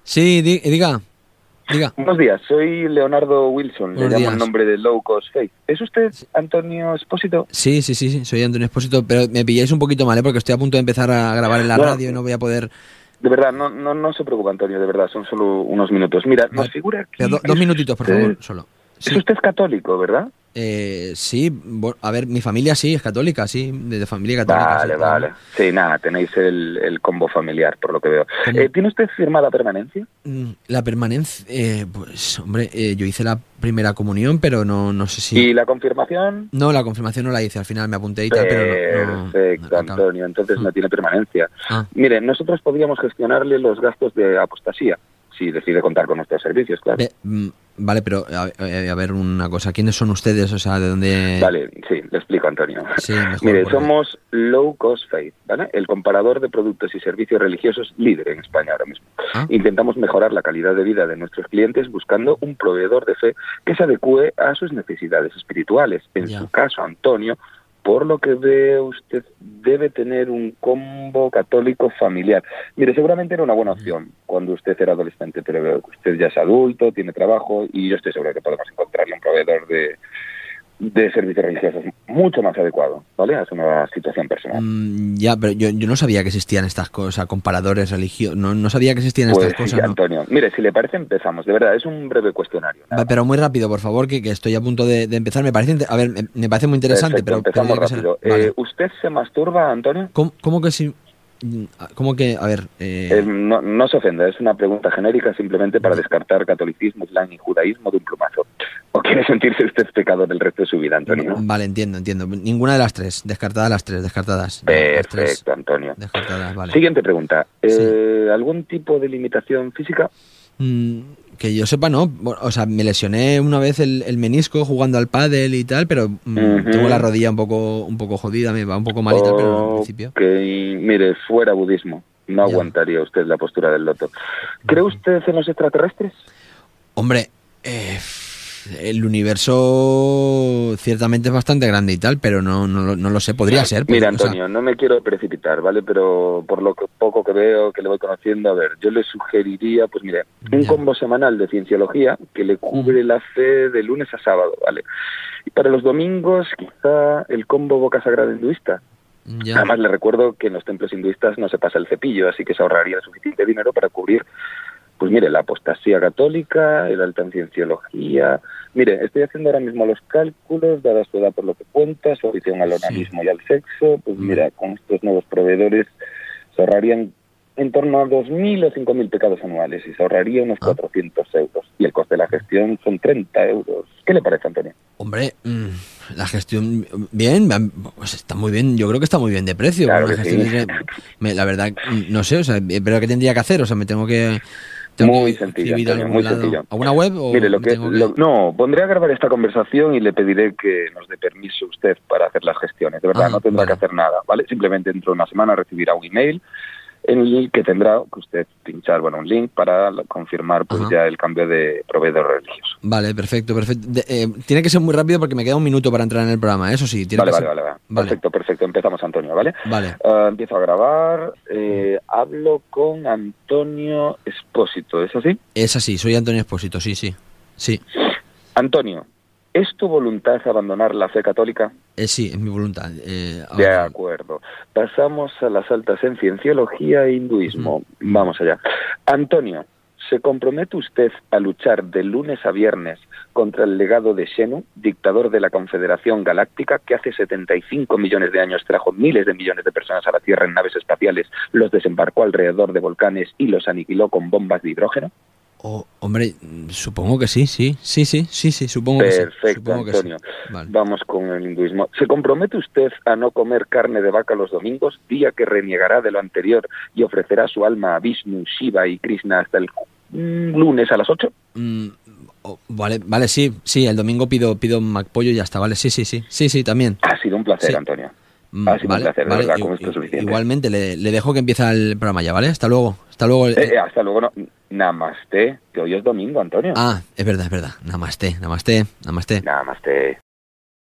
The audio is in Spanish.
Sí, diga, diga. Buenos días, soy Leonardo Wilson, le Buenos llamo en días. nombre de Low Cost Faith. ¿Es usted Antonio Espósito? Sí, sí, sí, sí, soy Antonio Espósito, pero me pilláis un poquito mal, ¿eh? Porque estoy a punto de empezar a grabar en la No, radio y no voy a poder... de verdad, no se preocupe, Antonio, de verdad, son solo unos minutos. Mira, nos Vale, figura pero aquí que dos minutitos, por favor, solo. es Sí, usted católico, ¿verdad? sí, a ver, mi familia sí, es católica, sí, de familia católica, sí, Vale, además. vale. Sí, nada, tenéis el combo familiar, por lo que veo. ¿Cómo? ¿Tiene usted firmada permanencia? La permanencia, pues, hombre, yo hice la primera comunión, pero no sé si... ¿Y la confirmación? No, la confirmación no la hice, al final me apunté y tal, pero no Perfecto, la acabé. Antonio, entonces Mm. no tiene permanencia. Ah. Mire, nosotros podríamos gestionarle los gastos de apostasía, si decide contar con nuestros servicios, claro. Vale, pero a ver una cosa. ¿Quiénes son ustedes? O sea, ¿de dónde...? Vale, sí, le explico, Antonio. Sí, mejor, Mire, porque... somos Low Cost Faith, ¿vale? El comparador de productos y servicios religiosos líder en España ahora mismo. Ah, Intentamos mejorar la calidad de vida de nuestros clientes buscando un proveedor de fe que se adecue a sus necesidades espirituales. En ya. su caso, Antonio, por lo que veo, usted debe tener un combo católico familiar. Mire, seguramente era una buena opción cuando usted era adolescente, pero veo que usted ya es adulto, tiene trabajo y yo estoy seguro que podemos encontrarle un proveedor de servicios religiosos mucho más adecuado, ¿vale? A su nueva situación personal. Ya, pero yo no sabía que existían estas cosas, comparadores religiosos. No sabía que existían estas Pues sí, cosas, ¿no? Antonio. Mire, si le parece, empezamos. De verdad, es un breve cuestionario, nada Va, más. pero muy rápido, por favor, que estoy a punto de empezar. Me parece... A ver, me parece muy interesante, Perfecto, pero empezamos tiene que ser... rápido. Vale. ¿Usted se masturba, Antonio? ¿Cómo que si...? ¿Cómo que...? A ver... No se ofenda, es una pregunta genérica simplemente para descartar catolicismo, islam y judaísmo de un plumazo. ¿O quiere sentirse usted pecador del resto de su vida, Antonio? Vale, entiendo. Ninguna de las tres. Descartadas las tres, descartadas. Ya, las tres Perfecto, Antonio. descartadas, vale. Siguiente pregunta. Sí. ¿Algún tipo de limitación física? Que yo sepa, no. Bueno, o sea, me lesioné una vez el menisco jugando al pádel y tal, pero tengo la rodilla un poco jodida, me va un poco mal y tal, pero en principio... Ok, mire, fuera budismo. No Ya. aguantaría usted la postura del loto. ¿Cree usted en los extraterrestres? Hombre, el universo ciertamente es bastante grande y tal, pero no lo sé. Podría ser. Mira, o sea, Antonio, no me quiero precipitar, ¿vale? Pero por lo poco que veo, que le voy conociendo, a ver, yo le sugeriría, pues mire, un ya. combo semanal de cienciología que le cubre la fe de lunes a sábado, ¿vale? Y para los domingos, quizá el combo boca sagrada hinduista. Ya. Además, le recuerdo que en los templos hinduistas no se pasa el cepillo, así que se ahorraría suficiente dinero para cubrir, pues mire, la apostasía católica, el alta en cienciología. Mire, estoy haciendo ahora mismo los cálculos, dada su edad por lo que cuenta, su afición al onanismo y al sexo, pues mira, con estos nuevos proveedores se ahorrarían en torno a 2.000 o 5.000 pecados anuales y se ahorraría unos 400 euros. Y el coste de la gestión son 30 euros. ¿Qué le parece, Antonio? Hombre, la gestión, bien, pues está muy bien, yo creo que está muy bien de precio. Claro La que gestión sí. la verdad, no sé, o sea, pero ¿qué tendría que hacer? O sea, me tengo que Muy sencillo, inscribir a Antonio, algún muy lado, sencillo. ¿a una web o Mire, me tengo que...? no, pondré a grabar esta conversación y le pediré que nos dé permiso usted para hacer las gestiones. De verdad, no tendrá vale. que hacer nada, ¿vale? Simplemente dentro de una semana recibirá un email en el que tendrá que usted pinchar, bueno, un link para confirmar pues ya el cambio de proveedor religioso. Vale, perfecto. Tiene que ser muy rápido porque me queda un minuto para entrar en el programa, eso sí. Vale. Perfecto. Empezamos, Antonio, ¿vale? Vale. Empiezo a grabar. Hablo con Antonio Espósito, ¿es así? Es así, soy Antonio Espósito, sí. Antonio, ¿es tu voluntad abandonar la fe católica? Sí, es mi voluntad. De acuerdo. Pasamos a las altas en cienciología e hinduismo. Vamos allá. Antonio, ¿se compromete usted a luchar de lunes a viernes contra el legado de Xenu, dictador de la Confederación Galáctica, que hace 75 millones de años trajo miles de millones de personas a la Tierra en naves espaciales, los desembarcó alrededor de volcanes y los aniquiló con bombas de hidrógeno? Hombre, supongo que sí, supongo que sí. Perfecto, Antonio. Vale. Vamos con el hinduismo. ¿Se compromete usted a no comer carne de vaca los domingos, día que reniegará de lo anterior y ofrecerá su alma a Vishnu, Shiva y Krishna hasta el lunes a las 8? Vale, sí, el domingo pido McPollo y ya está, vale, sí, también. Ha sido un placer, Antonio. Ha sido un placer, de verdad, con esto es suficiente. Igualmente, le dejo que empiece el programa ya, ¿vale? Hasta luego. Hasta luego, no. Namaste, que hoy es domingo, Antonio. Es verdad. Namaste. Namaste.